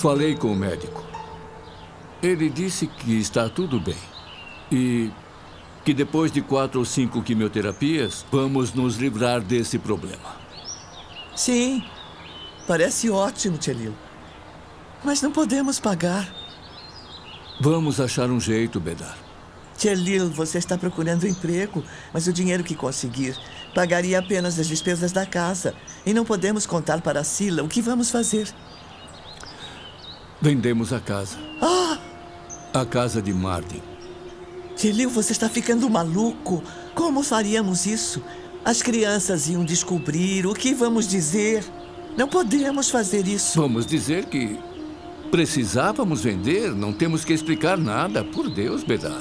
Falei com o médico. Ele disse que está tudo bem. E que depois de 4 ou 5 quimioterapias, vamos nos livrar desse problema. Sim, parece ótimo, Tchelil. Mas não podemos pagar. Vamos achar um jeito, Bedar. Tchelil, você está procurando emprego, mas o dinheiro que conseguir pagaria apenas as despesas da casa. E não podemos contar para a Sila. O que vamos fazer? Vendemos a casa. Ah! A casa de Mardin. Tchelil, você está ficando maluco. Como faríamos isso? As crianças iam descobrir. O que vamos dizer? Não podemos fazer isso. Vamos dizer que precisávamos vender. Não temos que explicar nada. Por Deus, Bedar.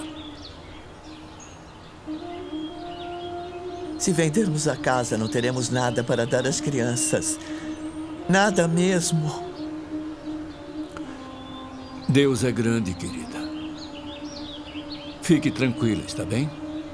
Se vendermos a casa, não teremos nada para dar às crianças. Nada mesmo. Deus é grande, querida. Fique tranquila, está bem?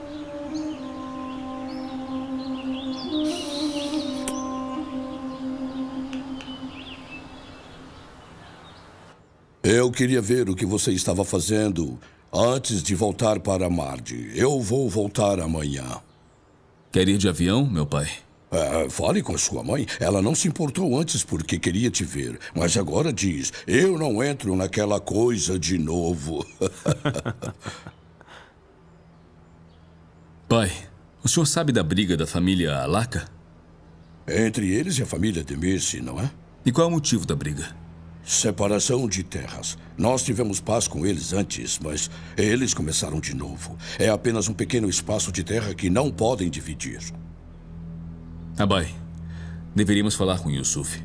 Eu queria ver o que você estava fazendo antes de voltar para Mardi. Eu vou voltar amanhã. Quer ir de avião, meu pai? Fale com a sua mãe. Ela não se importou antes porque queria te ver. Mas agora diz, eu não entro naquela coisa de novo. Pai, o senhor sabe da briga da família Alaka? Entre eles e a família Demirci, não é? E qual é o motivo da briga? Separação de terras. Nós tivemos paz com eles antes, mas eles começaram de novo. É apenas um pequeno espaço de terra que não podem dividir. Abai, deveríamos falar com Yusuf.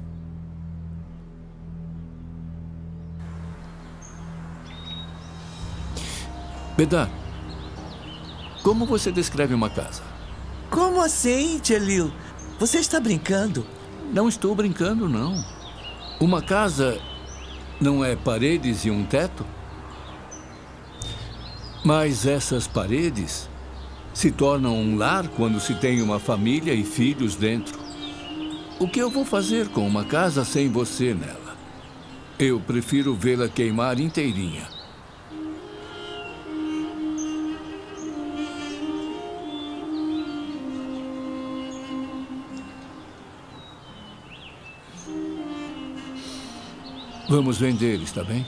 Bedar, como você descreve uma casa? Como assim, Tchelil? Você está brincando? Não estou brincando, não. Uma casa não é paredes e um teto? Mas essas paredes se tornam um lar quando se tem uma família e filhos dentro. O que eu vou fazer com uma casa sem você nela? Eu prefiro vê-la queimar inteirinha. Vamos vender, está bem?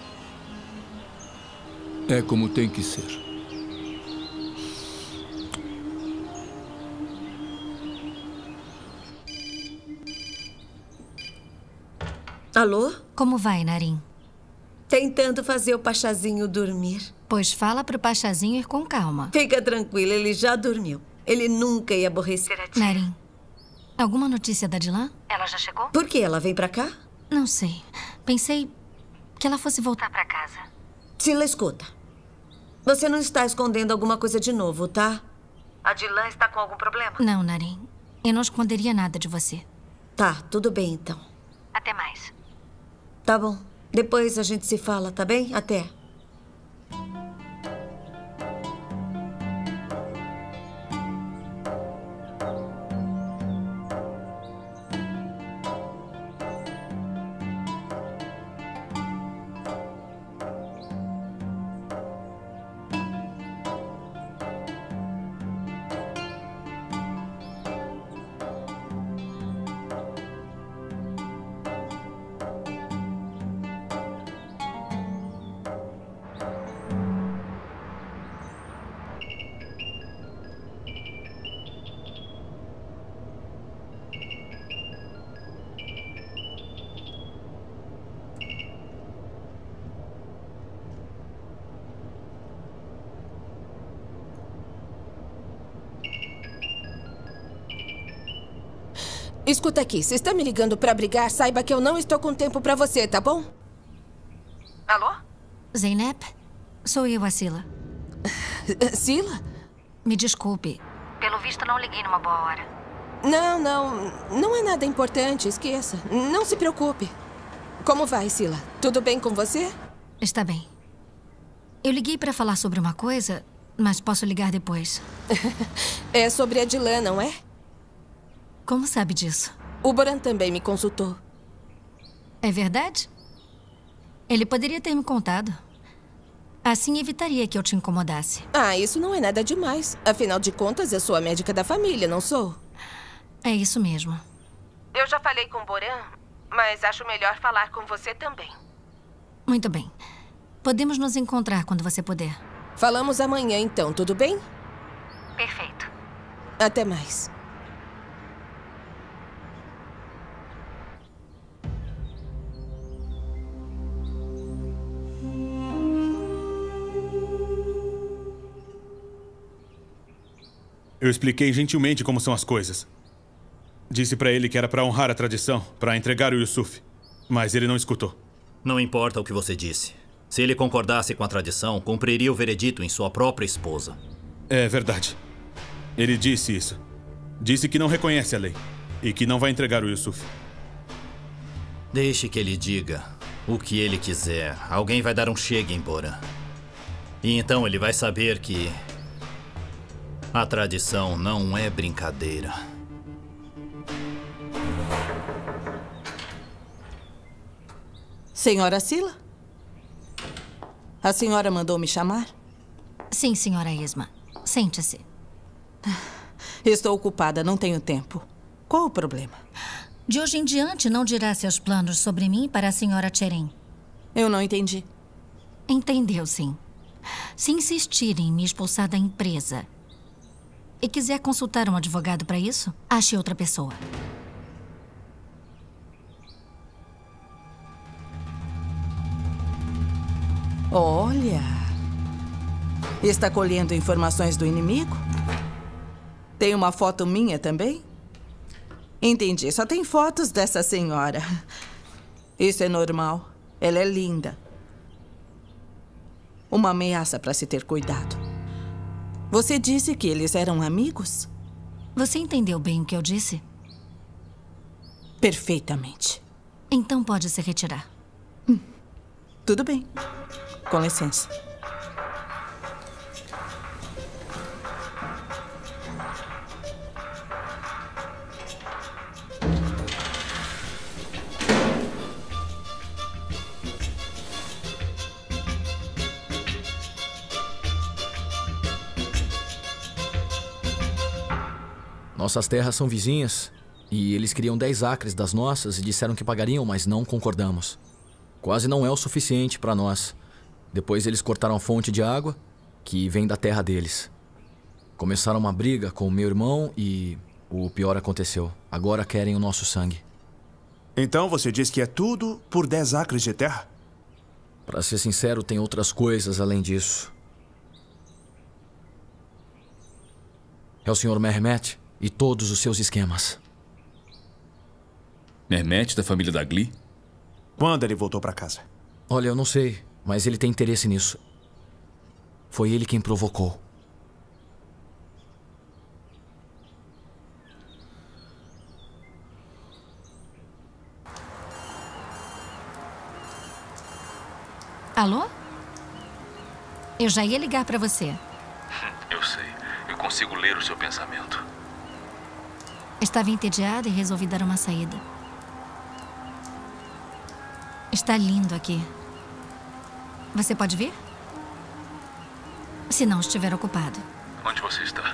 É como tem que ser. Alô? Como vai, Narim? Tentando fazer o Pachazinho dormir. Pois fala pro Pachazinho ir com calma. Fica tranquila, ele já dormiu. Ele nunca ia aborrecer a tia. Narim, alguma notícia da Dilan? Ela já chegou? Por que? Ela vem pra cá? Não sei. Pensei que ela fosse voltar pra casa. Sila, escuta. Você não está escondendo alguma coisa de novo, tá? A Dilan está com algum problema? Não, Narim. Eu não esconderia nada de você. Tá, tudo bem então. Até mais. Tá bom. Depois a gente se fala, tá bem? Até. Escuta aqui, se está me ligando pra brigar, saiba que eu não estou com tempo pra você, tá bom? Alô? Zeynep, sou eu, a Sila. Sila? Me desculpe. Pelo visto, não liguei numa boa hora. Não é nada importante, esqueça. Não se preocupe. Como vai, Sila? Tudo bem com você? Está bem. Eu liguei pra falar sobre uma coisa, mas posso ligar depois. É sobre a Dilan, não é? Como sabe disso? O Boran também me consultou. É verdade? Ele poderia ter me contado. Assim evitaria que eu te incomodasse. Ah, isso não é nada demais. Afinal de contas, eu sou a médica da família, não sou? É isso mesmo. Eu já falei com o Boran, mas acho melhor falar com você também. Muito bem. Podemos nos encontrar quando você puder. Falamos amanhã, então, tudo bem? Perfeito. Até mais. Eu expliquei gentilmente como são as coisas. Disse pra ele que era pra honrar a tradição, pra entregar o Yusuf. Mas ele não escutou. Não importa o que você disse. Se ele concordasse com a tradição, cumpriria o veredito em sua própria esposa. É verdade. Ele disse isso. Disse que não reconhece a lei e que não vai entregar o Yusuf. Deixe que ele diga o que ele quiser. Alguém vai dar um chega em Boran. E então ele vai saber que a tradição não é brincadeira. Senhora Sila? A senhora mandou me chamar? Sim, senhora Isma. Sente-se. Estou ocupada, não tenho tempo. Qual o problema? De hoje em diante, não dirá seus planos sobre mim para a senhora Tcheren. Eu não entendi. Entendeu, sim. Se insistir em me expulsar da empresa e quiser consultar um advogado para isso, ache outra pessoa. Olha. Está colhendo informações do inimigo? Tem uma foto minha também? Entendi. Só tem fotos dessa senhora. Isso é normal. Ela é linda. Uma ameaça para se ter cuidado. Você disse que eles eram amigos? Você entendeu bem o que eu disse? Perfeitamente. Então pode se retirar. Tudo bem. Com licença. Nossas terras são vizinhas e eles queriam 10 acres das nossas e disseram que pagariam, mas não concordamos. Quase não é o suficiente para nós. Depois eles cortaram a fonte de água, que vem da terra deles. Começaram uma briga com o meu irmão e o pior aconteceu. Agora querem o nosso sangue. Então você diz que é tudo por 10 acres de terra? Para ser sincero, tem outras coisas além disso. É o Sr. Mehmet e todos os seus esquemas. Mehmet, da família Dagli? Quando ele voltou para casa? Olha, eu não sei, mas ele tem interesse nisso. Foi ele quem provocou. Alô? Eu já ia ligar para você. Eu sei. Eu consigo ler o seu pensamento. Estava entediada e resolvi dar uma saída. Está lindo aqui. Você pode vir? Se não estiver ocupado. Onde você está?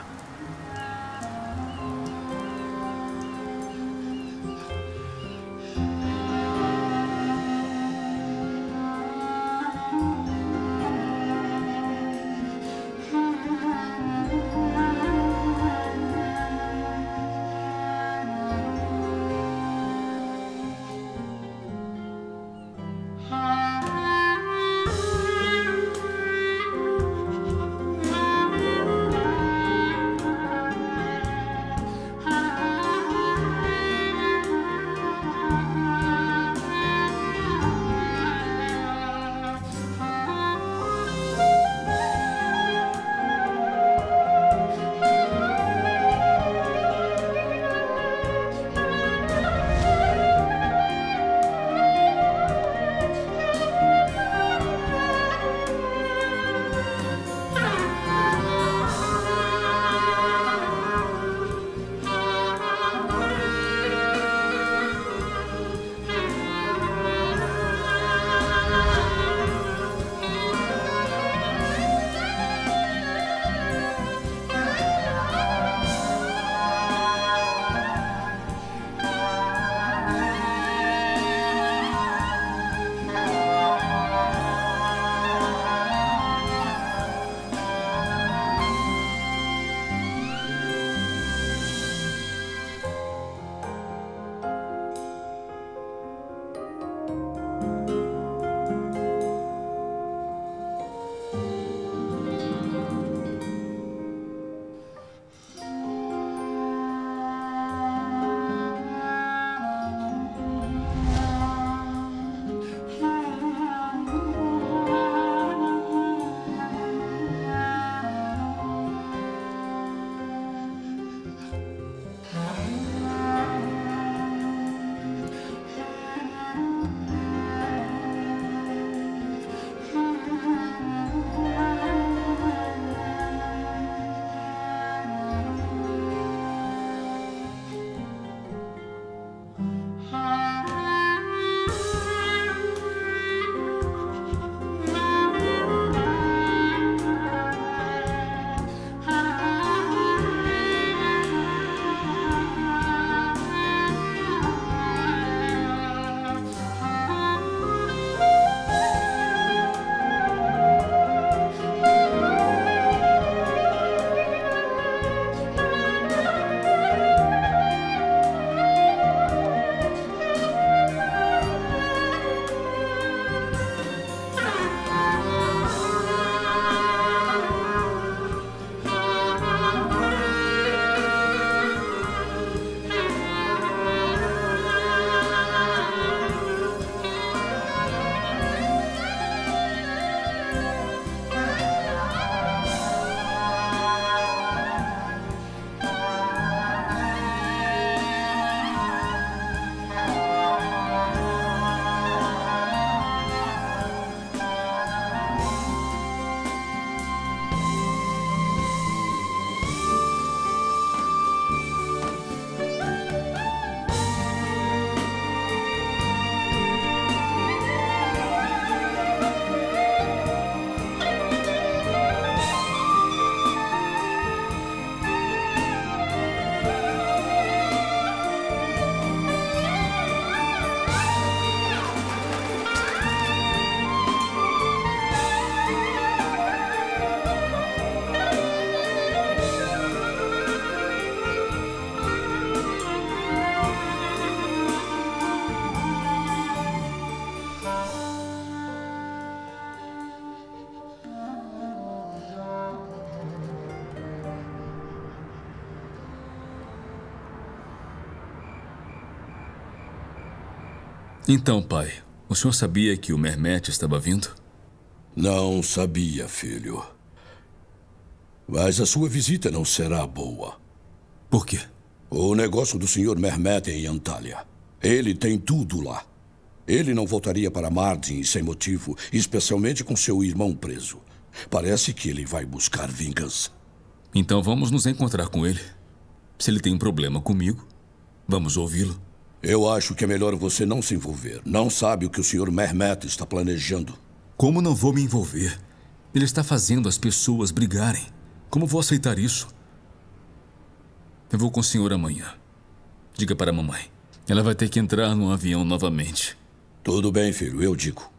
Então, pai, o senhor sabia que o Mehmet estava vindo? Não sabia, filho. Mas a sua visita não será boa. Por quê? O negócio do Sr. Mehmet em Antalya. Ele tem tudo lá. Ele não voltaria para Mardin sem motivo, especialmente com seu irmão preso. Parece que ele vai buscar vingança. Então vamos nos encontrar com ele. Se ele tem um problema comigo, vamos ouvi-lo. Eu acho que é melhor você não se envolver. Não sabe o que o Sr. Mehmet está planejando. Como não vou me envolver? Ele está fazendo as pessoas brigarem. Como vou aceitar isso? Eu vou com o senhor amanhã. Diga para a mamãe. Ela vai ter que entrar no avião novamente. Tudo bem, filho, eu digo.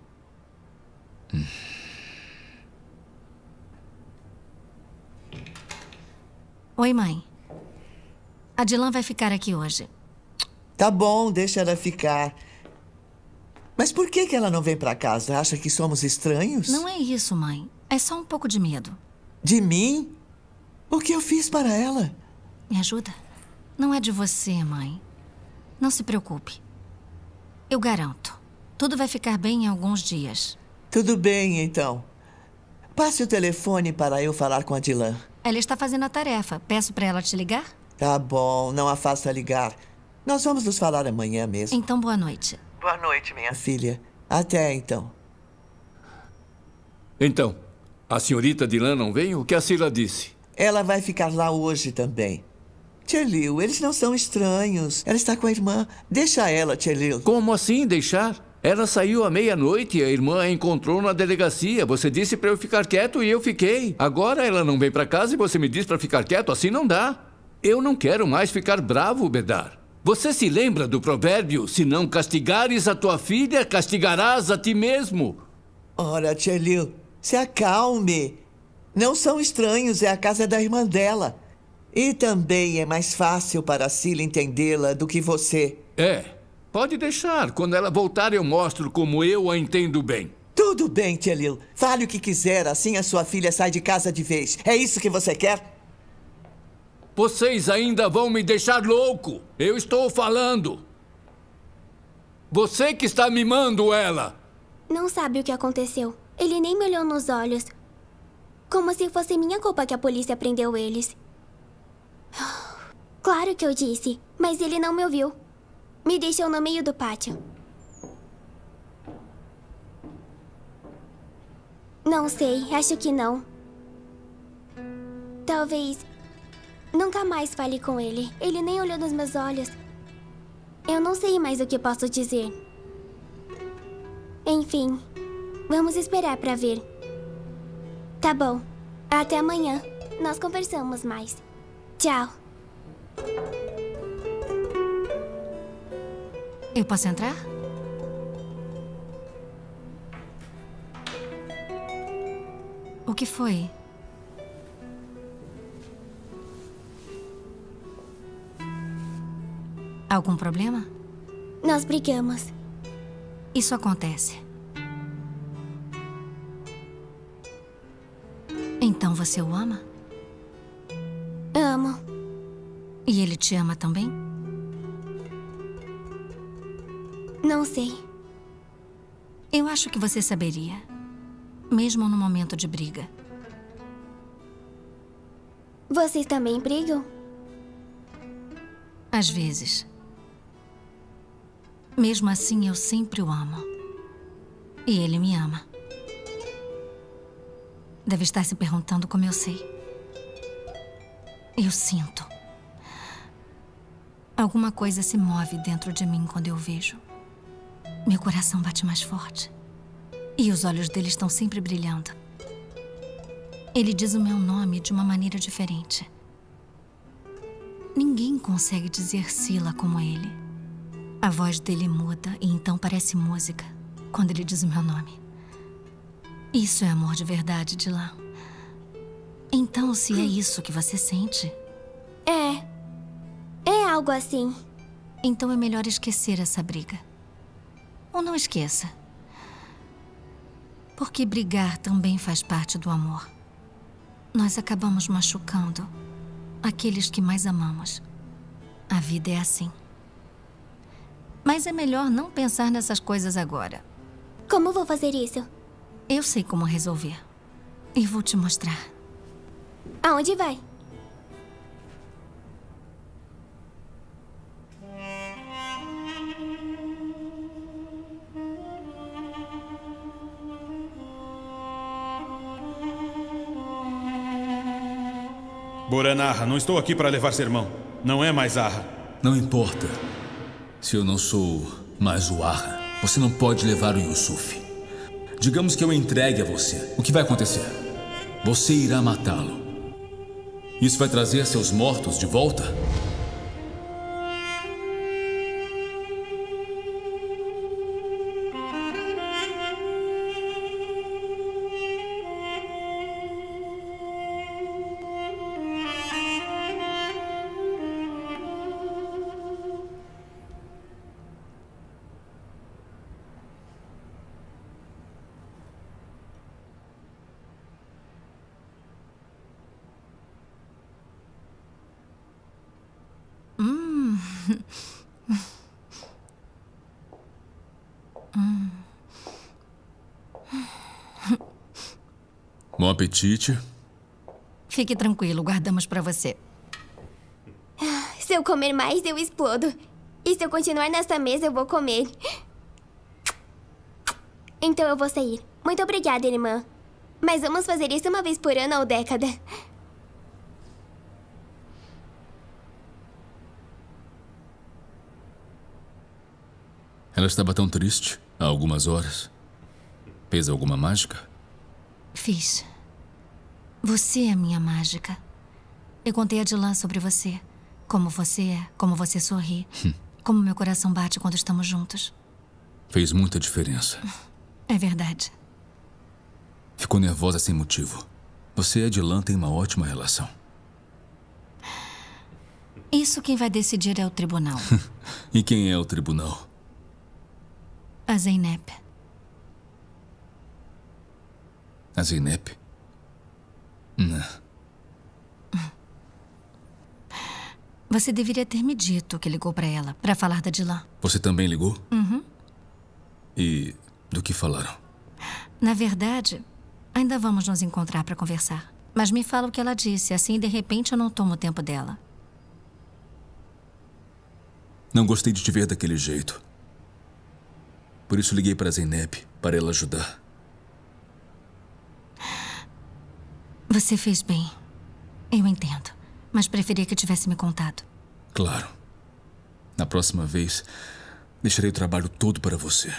Oi, mãe. A Dilan vai ficar aqui hoje. Tá bom, deixa ela ficar. Mas por que ela não vem pra casa? Acha que somos estranhos? Não é isso, mãe. É só um pouco de medo. De mim? O que eu fiz para ela? Me ajuda? Não é de você, mãe. Não se preocupe. Eu garanto. Tudo vai ficar bem em alguns dias. Tudo bem, então. Passe o telefone para eu falar com a Dilan. Ela está fazendo a tarefa. Peço para ela te ligar? Tá bom, não a faça ligar. Nós vamos nos falar amanhã mesmo. Então, boa noite. Boa noite, minha filha. Até então. Então, a senhorita Dilan não vem? O que a Sila disse? Ela vai ficar lá hoje também. Tchelil, eles não são estranhos. Ela está com a irmã. Deixa ela, Tchelil. Como assim deixar? Ela saiu à meia-noite e a irmã a encontrou na delegacia. Você disse para eu ficar quieto e eu fiquei. Agora ela não vem para casa e você me diz para ficar quieto? Assim não dá. Eu não quero mais ficar bravo, Bedar. Você se lembra do provérbio? Se não castigares a tua filha, castigarás a ti mesmo. Ora, Tchelil, se acalme. Não são estranhos, é a casa da irmã dela. E também é mais fácil para a Sila entendê-la do que você. É, pode deixar. Quando ela voltar, eu mostro como eu a entendo bem. Tudo bem, Tchelil. Fale o que quiser, assim a sua filha sai de casa de vez. É isso que você quer? Vocês ainda vão me deixar louco. Eu estou falando. Você que está mimando ela. Não sabe o que aconteceu. Ele nem me olhou nos olhos. Como se fosse minha culpa que a polícia prendeu eles. Claro que eu disse, mas ele não me ouviu. Me deixou no meio do pátio. Não sei, acho que não. Talvez nunca mais fale com ele. Ele nem olhou nos meus olhos. Eu não sei mais o que posso dizer. Enfim, vamos esperar para ver. Tá bom. Até amanhã. Nós conversamos mais. Tchau. Eu posso entrar? O que foi? Algum problema? Nós brigamos. Isso acontece. Então você o ama? Amo. E ele te ama também? Não sei. Eu acho que você saberia. Mesmo no momento de briga. Vocês também brigam? Às vezes. Mesmo assim, eu sempre o amo. E ele me ama. Deve estar se perguntando como eu sei. Eu sinto. Alguma coisa se move dentro de mim quando eu vejo. Meu coração bate mais forte. E os olhos dele estão sempre brilhando. Ele diz o meu nome de uma maneira diferente. Ninguém consegue dizer Sila como ele. A voz dele muda e então parece música quando ele diz o meu nome. Isso é amor de verdade, Dilan. Então, se é isso que você sente... É algo assim. Então é melhor esquecer essa briga. Ou não esqueça. Porque brigar também faz parte do amor. Nós acabamos machucando aqueles que mais amamos. A vida é assim. Mas é melhor não pensar nessas coisas agora. Como vou fazer isso? Eu sei como resolver. E vou te mostrar. Aonde vai? Boran-Arra, não estou aqui para levar sermão. Não é mais Arra. Não importa. Se eu não sou mais o Arra, você não pode levar o Yusuf. Digamos que eu entregue a você. O que vai acontecer? Você irá matá-lo. Isso vai trazer seus mortos de volta? Bom apetite. Fique tranquilo, guardamos pra você. Se eu comer mais, eu explodo. E se eu continuar nesta mesa, eu vou comer. Então eu vou sair. Muito obrigada, irmã. Mas vamos fazer isso uma vez por ano ou década. Ela estava tão triste há algumas horas. Fez alguma mágica? Fiz. Você é minha mágica. Eu contei a Dylan sobre você. Como você é, como você sorri. Como meu coração bate quando estamos juntos. Fez muita diferença. É verdade. Ficou nervosa sem motivo. Você e a Dylan têm uma ótima relação. Isso quem vai decidir é o tribunal. E quem é o tribunal? A Zeynep. A Zeynep? Não. Você deveria ter me dito que ligou pra ela, pra falar da Dylan. Você também ligou? Uhum. E do que falaram? Na verdade, ainda vamos nos encontrar pra conversar. Mas me fala o que ela disse, assim de repente eu não tomo o tempo dela. Não gostei de te ver daquele jeito. Por isso liguei para a Zeynep, para ela ajudar. Você fez bem. Eu entendo. Mas preferia que tivesse me contado. Claro. Na próxima vez, deixarei o trabalho todo para você.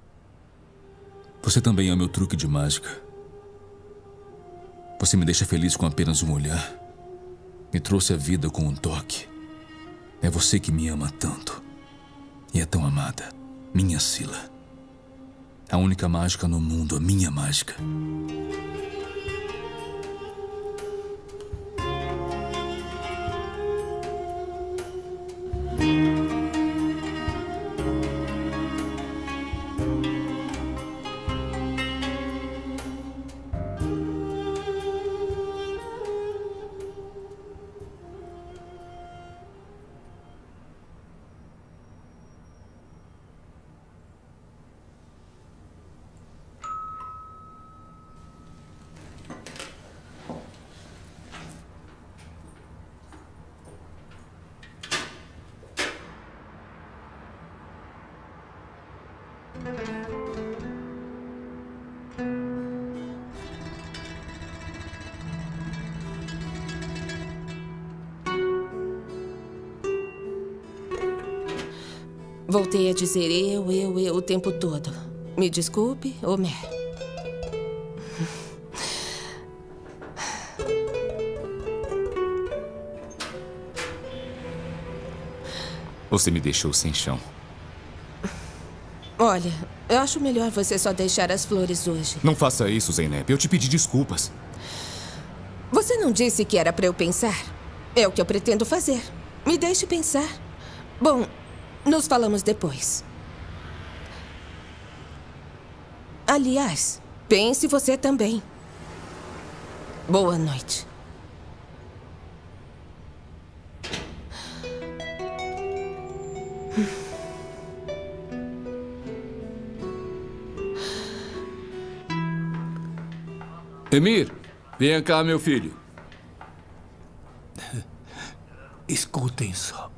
Você também é o meu truque de mágica. Você me deixa feliz com apenas um olhar. Me trouxe a vida com um toque. É você que me ama tanto. E é tão amada. Minha Scylla. A única mágica no mundo, a minha mágica. Voltei a dizer eu o tempo todo. Me desculpe, Homer. Você me deixou sem chão. Olha, eu acho melhor você só deixar as flores hoje. Não faça isso, Zeynep. Eu te pedi desculpas. Você não disse que era para eu pensar? É o que eu pretendo fazer. Me deixe pensar. Bom, nos falamos depois. Aliás, pense você também. Boa noite. Emir, venha cá, meu filho. Escutem só.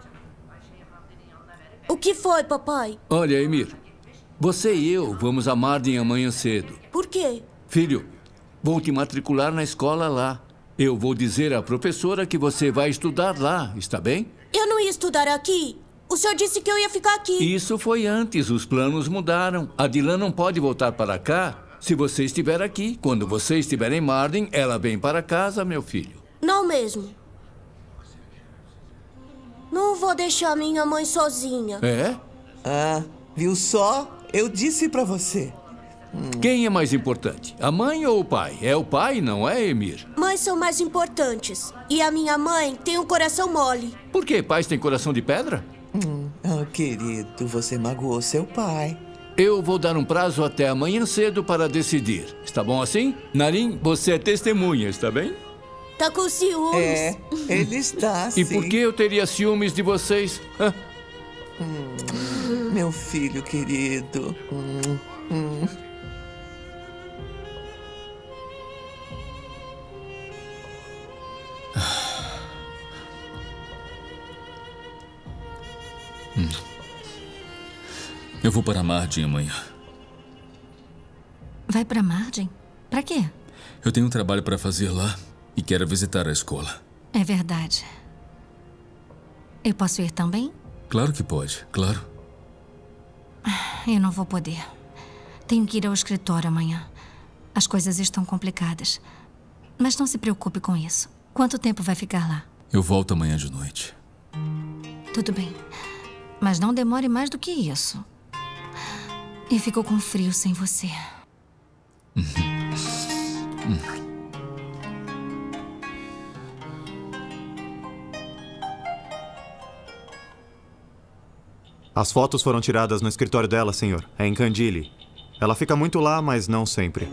O que foi, papai? Olha, Emir, você e eu vamos a Mardin amanhã cedo. Por quê? Filho, vou te matricular na escola lá. Eu vou dizer à professora que você vai estudar lá, está bem? Eu não ia estudar aqui. O senhor disse que eu ia ficar aqui. Isso foi antes, os planos mudaram. A Dylan não pode voltar para cá se você estiver aqui. Quando você estiver em Mardin, ela vem para casa, meu filho. Não mesmo. Não vou deixar minha mãe sozinha. É? Ah, viu só? Eu disse pra você. Quem é mais importante, a mãe ou o pai? É o pai, não é, Emir? Mães são mais importantes. E a minha mãe tem um coração mole. Por quê? Pais têm coração de pedra? Querido, você magoou seu pai. Eu vou dar um prazo até amanhã cedo para decidir. Está bom assim? Narim, você é testemunha, está bem? Tá com ciúmes. É, ele está, sim. E por que eu teria ciúmes de vocês? Meu filho querido. Eu vou para Mardin amanhã. Vai para Mardin? Para quê? Eu tenho um trabalho para fazer lá e quero visitar a escola. É verdade. Eu posso ir também? Claro que pode, claro. Eu não vou poder. Tenho que ir ao escritório amanhã. As coisas estão complicadas. Mas não se preocupe com isso. Quanto tempo vai ficar lá? Eu volto amanhã de noite. Tudo bem. Mas não demore mais do que isso. E ficou com frio sem você. As fotos foram tiradas no escritório dela, senhor. É em Kandili. Ela fica muito lá, mas não sempre.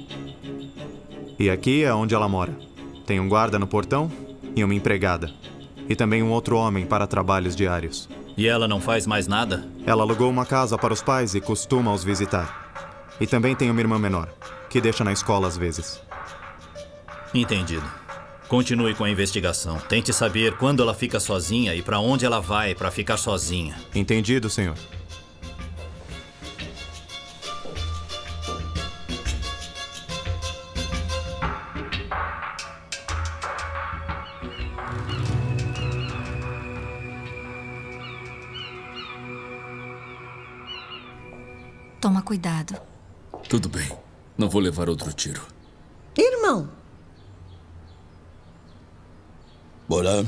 E aqui é onde ela mora. Tem um guarda no portão e uma empregada. E também um outro homem para trabalhos diários. E ela não faz mais nada? Ela alugou uma casa para os pais e costuma os visitar. E também tem uma irmã menor, que deixa na escola às vezes. Entendido. Continue com a investigação. Tente saber quando ela fica sozinha e para onde ela vai para ficar sozinha. Entendido, senhor. Toma cuidado. Tudo bem. Não vou levar outro tiro. Irmão. Bora.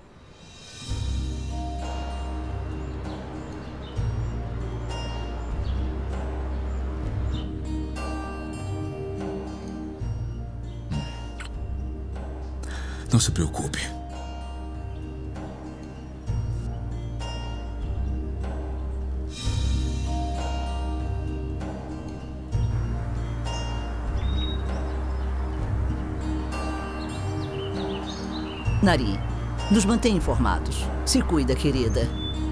Não se preocupe. Nari, nos mantém informados. Se cuida, querida.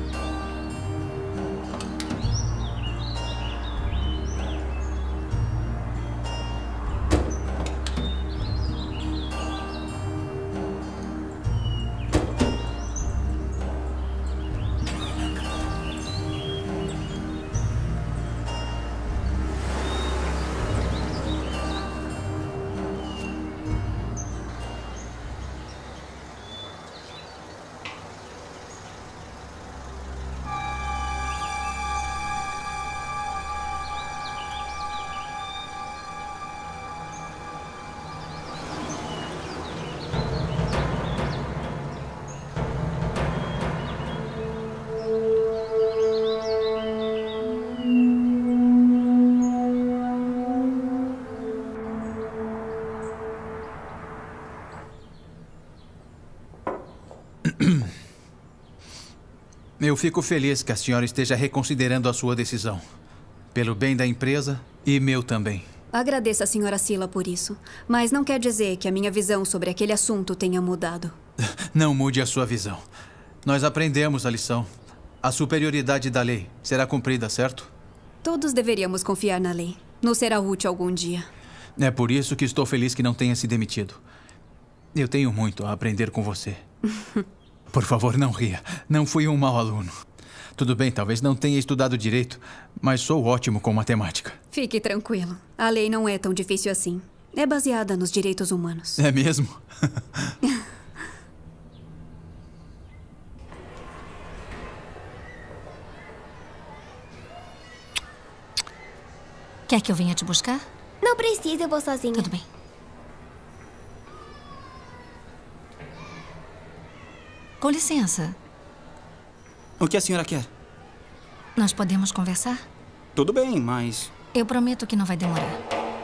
Eu fico feliz que a senhora esteja reconsiderando a sua decisão. Pelo bem da empresa e meu também. Agradeço a senhora Sila por isso, mas não quer dizer que a minha visão sobre aquele assunto tenha mudado. Não mude a sua visão. Nós aprendemos a lição. A superioridade da lei será cumprida, certo? Todos deveríamos confiar na lei. Nos será útil algum dia. É por isso que estou feliz que não tenha se demitido. Eu tenho muito a aprender com você. Por favor, não ria. Não fui um mau aluno. Tudo bem, talvez não tenha estudado direito, mas sou ótimo com matemática. Fique tranquilo. A lei não é tão difícil assim. É baseada nos direitos humanos. É mesmo? Quer que eu venha te buscar? Não precisa, eu vou sozinha. Tudo bem. Com licença. O que a senhora quer? Nós podemos conversar? Tudo bem, mas... Eu prometo que não vai demorar.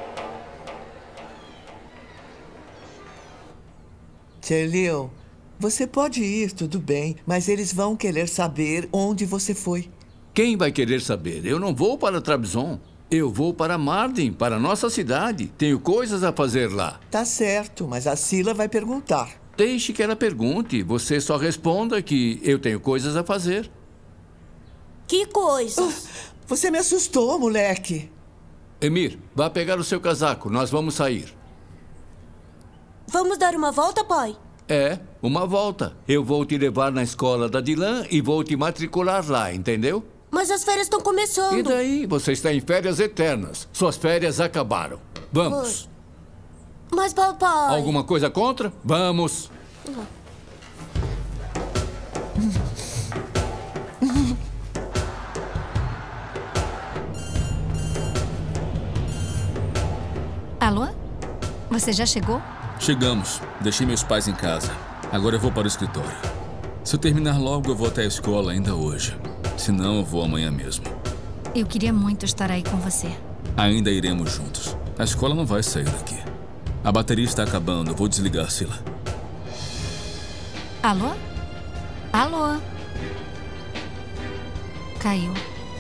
Chelil, você pode ir, tudo bem, mas eles vão querer saber onde você foi. Quem vai querer saber? Eu não vou para Trabzon. Eu vou para Mardin, para nossa cidade. Tenho coisas a fazer lá. Tá certo, mas a Sila vai perguntar. Deixe que ela pergunte. Você só responda que eu tenho coisas a fazer. Que coisas? Você me assustou, moleque. Emir, vá pegar o seu casaco. Nós vamos sair. Vamos dar uma volta, pai? É, uma volta. Eu vou te levar na escola da Dilan e vou te matricular lá, entendeu? Mas as férias estão começando. E daí? Você está em férias eternas. Suas férias acabaram. Vamos. Mas, papai... Alguma coisa contra? Vamos. Alô? Você já chegou? Chegamos. Deixei meus pais em casa. Agora eu vou para o escritório. Se eu terminar logo, eu vou até a escola ainda hoje. Se não, eu vou amanhã mesmo. Eu queria muito estar aí com você. Ainda iremos juntos. A escola não vai sair daqui. A bateria está acabando. Eu vou desligar, Sila. Alô? Alô? Caiu.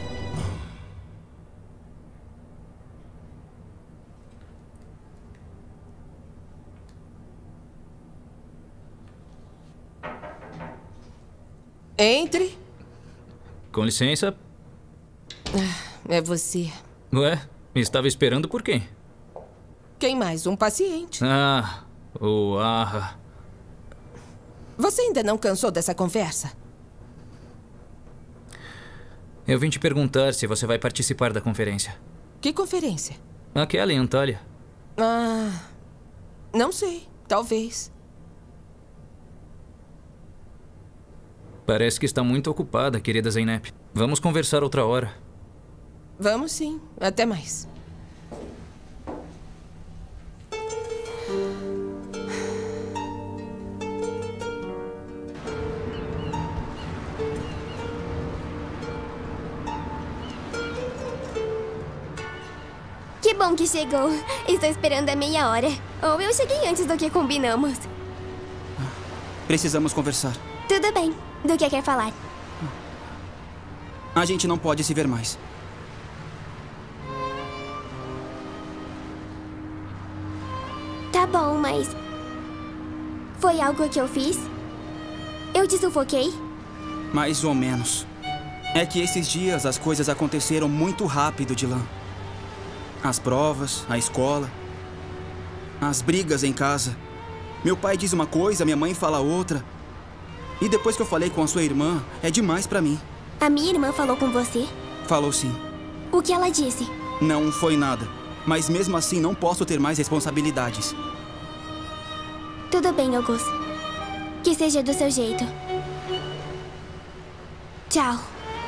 Entre. Com licença. É você. Ué, me estava esperando por quem? Quem mais? Um paciente. Ah, o Arra. Você ainda não cansou dessa conversa? Eu vim te perguntar se você vai participar da conferência. Que conferência? Aquela em Antália. Ah, não sei. Talvez. Parece que está muito ocupada, querida Zeynep. Vamos conversar outra hora. Vamos sim. Até mais. Que bom que chegou. Estou esperando há meia hora. Ou eu cheguei antes do que combinamos. Precisamos conversar. Tudo bem. Do que quer falar? A gente não pode se ver mais. Tá bom, mas... Foi algo que eu fiz? Eu te sufoquei? Mais ou menos. É que esses dias as coisas aconteceram muito rápido, Dilan. As provas, a escola, as brigas em casa. Meu pai diz uma coisa, minha mãe fala outra. E depois que eu falei com a sua irmã, é demais pra mim. A minha irmã falou com você? Falou sim. O que ela disse? Não foi nada. Mas mesmo assim não posso ter mais responsabilidades. Tudo bem, Augusto. Que seja do seu jeito. Tchau.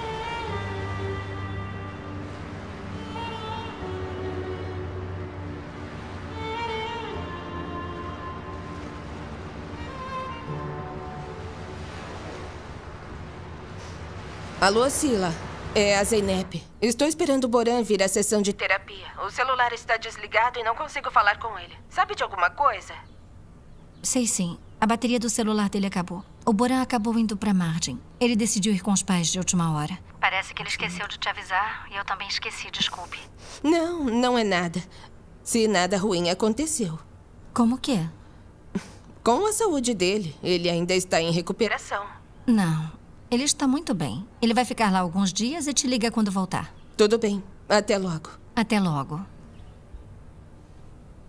Alô, Sila. É a Zeynep. Estou esperando o Boran vir à sessão de terapia. O celular está desligado e não consigo falar com ele. Sabe de alguma coisa? Sei sim. A bateria do celular dele acabou. O Boran acabou indo para Mardin. Ele decidiu ir com os pais de última hora. Parece que ele esqueceu de te avisar e eu também esqueci, desculpe. Não, não é nada. Se nada ruim aconteceu. Como que é? Com a saúde dele. Ele ainda está em recuperação. Não. Ele está muito bem. Ele vai ficar lá alguns dias e te liga quando voltar. Tudo bem. Até logo. Até logo.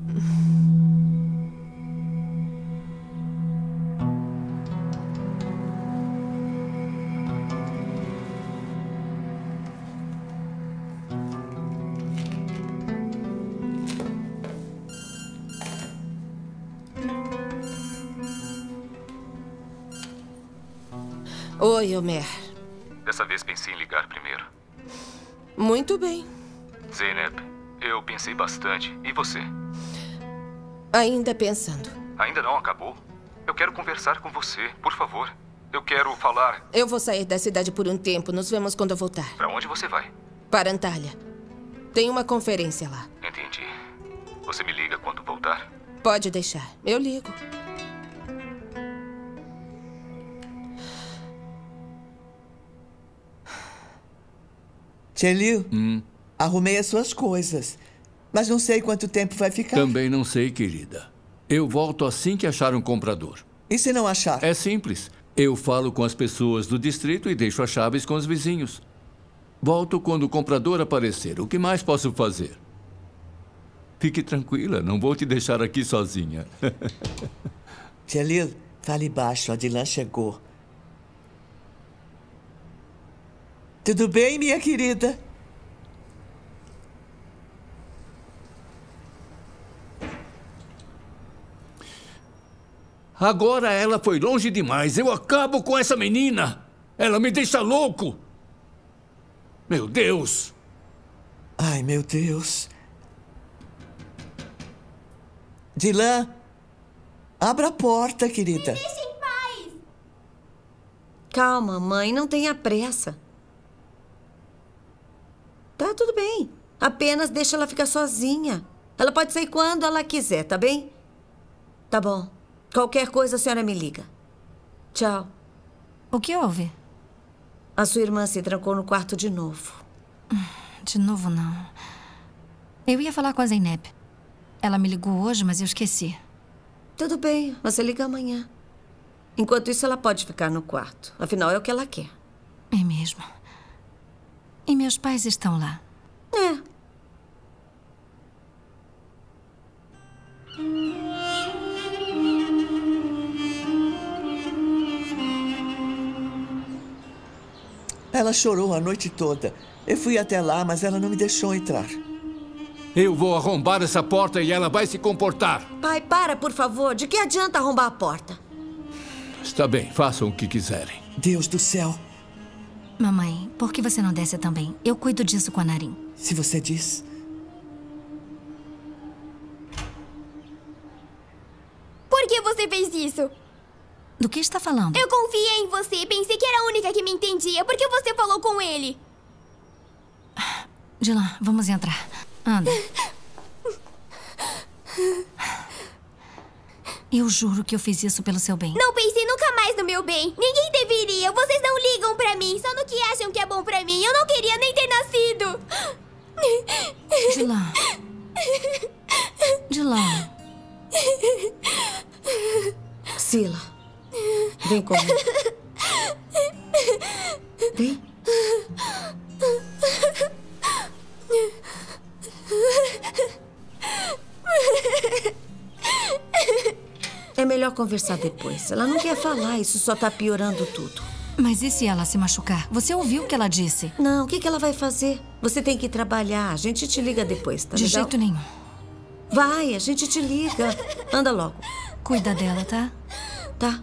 Oi, Omer. Dessa vez pensei em ligar primeiro. Muito bem. Zeynep, eu pensei bastante. E você? Ainda pensando. Ainda não acabou? Eu quero conversar com você, por favor. Eu quero falar... Eu vou sair da cidade por um tempo. Nos vemos quando eu voltar. Pra onde você vai? Para Antalya. Tem uma conferência lá. Entendi. Você me liga quando voltar? Pode deixar. Eu ligo. Celil, arrumei as suas coisas. Mas não sei quanto tempo vai ficar. Também não sei, querida. Eu volto assim que achar um comprador. E se não achar? É simples. Eu falo com as pessoas do distrito e deixo as chaves com os vizinhos. Volto quando o comprador aparecer. O que mais posso fazer? Fique tranquila, não vou te deixar aqui sozinha. Celil, fale baixo, a Dilan chegou. Tudo bem, minha querida? Agora ela foi longe demais. Eu acabo com essa menina. Ela me deixa louco. Meu Deus. Ai, meu Deus. Dilan, abra a porta, querida. Me deixa em paz. Calma, mãe, não tenha pressa. Tá tudo bem. Apenas deixa ela ficar sozinha. Ela pode sair quando ela quiser, tá bem? Tá bom. Qualquer coisa a senhora me liga. Tchau. O que houve? A sua irmã se trancou no quarto de novo. De novo, não. Eu ia falar com a Zeynep. Ela me ligou hoje, mas eu esqueci. Tudo bem, você liga amanhã. Enquanto isso, ela pode ficar no quarto. Afinal, é o que ela quer. É mesmo. E meus pais estão lá. É. Ela chorou a noite toda. Eu fui até lá, mas ela não me deixou entrar. Eu vou arrombar essa porta e ela vai se comportar. Pai, para, por favor. De que adianta arrombar a porta? Está bem, façam o que quiserem. Deus do céu. Mamãe, por que você não desce também? Eu cuido disso com a Narim. Se você diz. Por que você fez isso? Do que está falando? Eu confiei em você e pensei que era a única que me entendia. Por que você falou com ele? Dilan, vamos entrar. Anda. Eu juro que eu fiz isso pelo seu bem. Não pensei nunca mais no meu bem. Ninguém deveria. Vocês não ligam pra mim, só no que acham que é bom pra mim. Eu não queria nem ter nascido. Dilan. Dilan. Sila, vem comigo. Vem. É melhor conversar depois. Ela não quer falar, isso só tá piorando tudo. Mas e se ela se machucar? Você ouviu o que ela disse? Não, o que ela vai fazer? Você tem que trabalhar. A gente te liga depois, tá De legal? jeito nenhum. Vai, a gente te liga. Anda logo. Cuida dela, tá? Tá.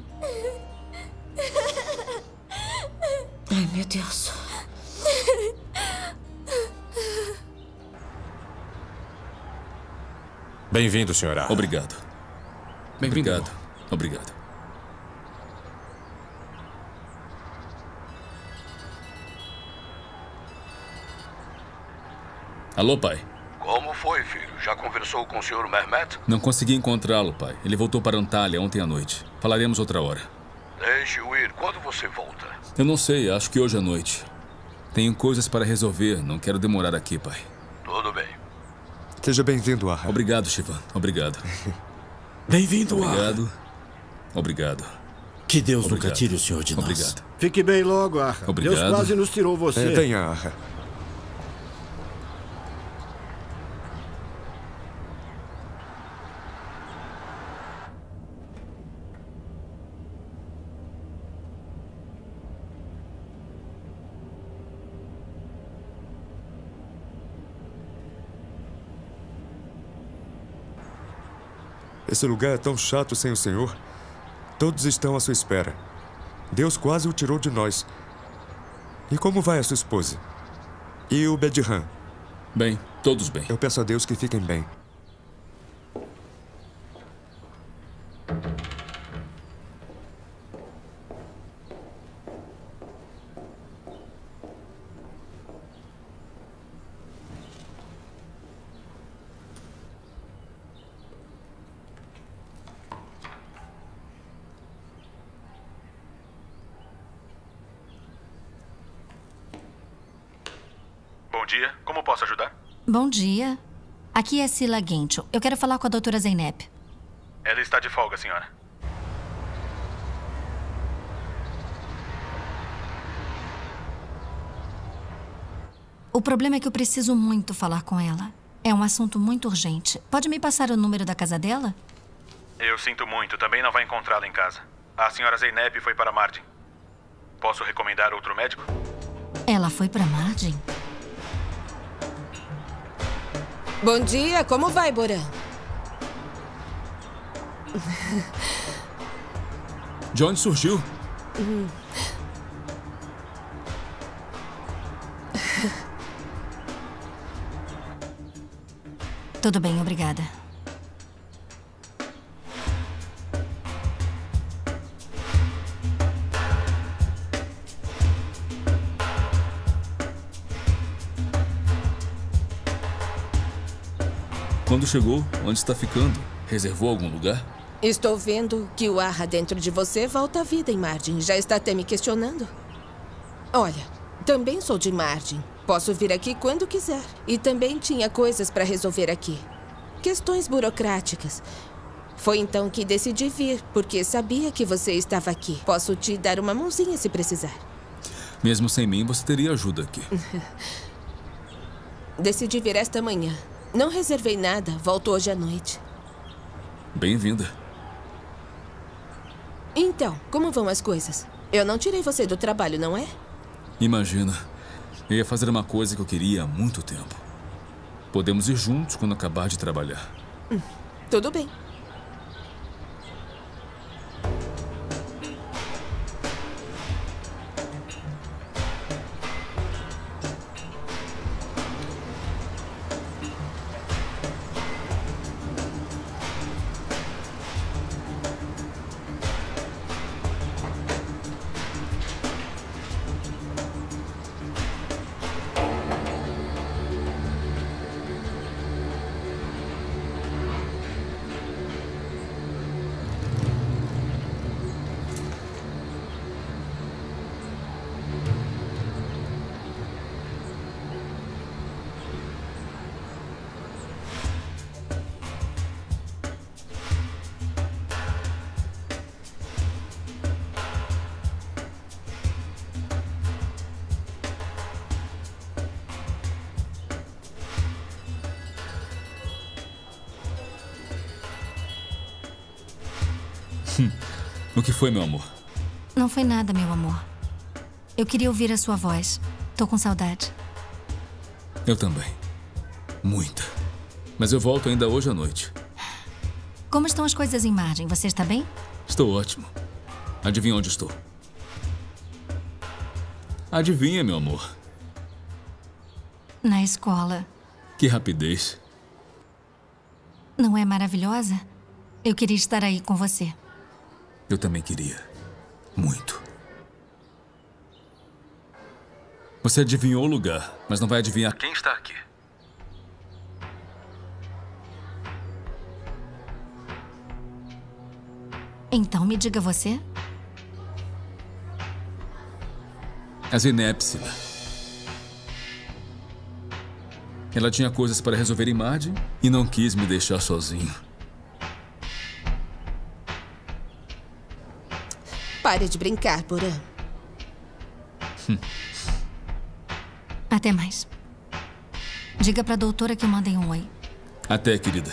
Ai, meu Deus. Bem-vindo, senhora. Obrigado. Obrigado. Obrigado. Alô, pai. Como foi, filho? Já conversou com o Sr. Mehmet? Não consegui encontrá-lo, pai. Ele voltou para Antalya ontem à noite. Falaremos outra hora. Deixe-o ir. Quando você volta? Eu não sei, acho que hoje à noite. Tenho coisas para resolver, não quero demorar aqui, pai. Tudo bem. Seja bem-vindo, Arra. Obrigado, Shivan. Obrigado. Bem-vindo, Arra. Obrigado. Obrigado. Que Deus nunca tire o senhor de nós. Obrigado. Fique bem logo, Arra. Obrigado. Deus quase nos tirou você. Venha, Arra. Esse lugar é tão chato sem o Senhor. Todos estão à sua espera. Deus quase o tirou de nós. E como vai a sua esposa? E o Bedran? Bem, todos bem. Eu peço a Deus que fiquem bem. Bom dia, como posso ajudar? Bom dia. Aqui é Sila Gentil. Eu quero falar com a doutora Zeynep. Ela está de folga, senhora. O problema é que eu preciso muito falar com ela. É um assunto muito urgente. Pode me passar o número da casa dela? Eu sinto muito, também não vai encontrá-la em casa. A senhora Zeynep foi para Mardin. Posso recomendar outro médico? Ela foi para Mardin? Bom dia, como vai, Boran? De onde surgiu? Tudo bem, obrigada. Quando chegou? Onde está ficando? Reservou algum lugar? Estou vendo que o Arra dentro de você volta à vida em Mardin. Já está até me questionando. Olha, também sou de Mardin. Posso vir aqui quando quiser. E também tinha coisas para resolver aqui. Questões burocráticas. Foi então que decidi vir, porque sabia que você estava aqui. Posso te dar uma mãozinha se precisar. Mesmo sem mim, você teria ajuda aqui. Decidi vir esta manhã. Não reservei nada. Volto hoje à noite. Bem-vinda. Então, como vão as coisas? Eu não tirei você do trabalho, não é? Imagina. Eu ia fazer uma coisa que eu queria há muito tempo. Podemos ir juntos quando acabar de trabalhar. Tudo bem. O que foi, meu amor? Não foi nada, meu amor. Eu queria ouvir a sua voz. Tô com saudade. Eu também. Muita. Mas eu volto ainda hoje à noite. Como estão as coisas em Mardin? Você está bem? Estou ótimo. Adivinha onde estou? Adivinha, meu amor. Na escola. Que rapidez. Não é maravilhosa? Eu queria estar aí com você. Eu também queria. Muito. Você adivinhou o lugar, mas não vai adivinhar quem está aqui. Então me diga você. A Zeynep. Ela tinha coisas para resolver em Mardin e não quis me deixar sozinho. Pare de brincar, Boran. Até mais. Diga pra doutora que mandem um oi. Até, querida.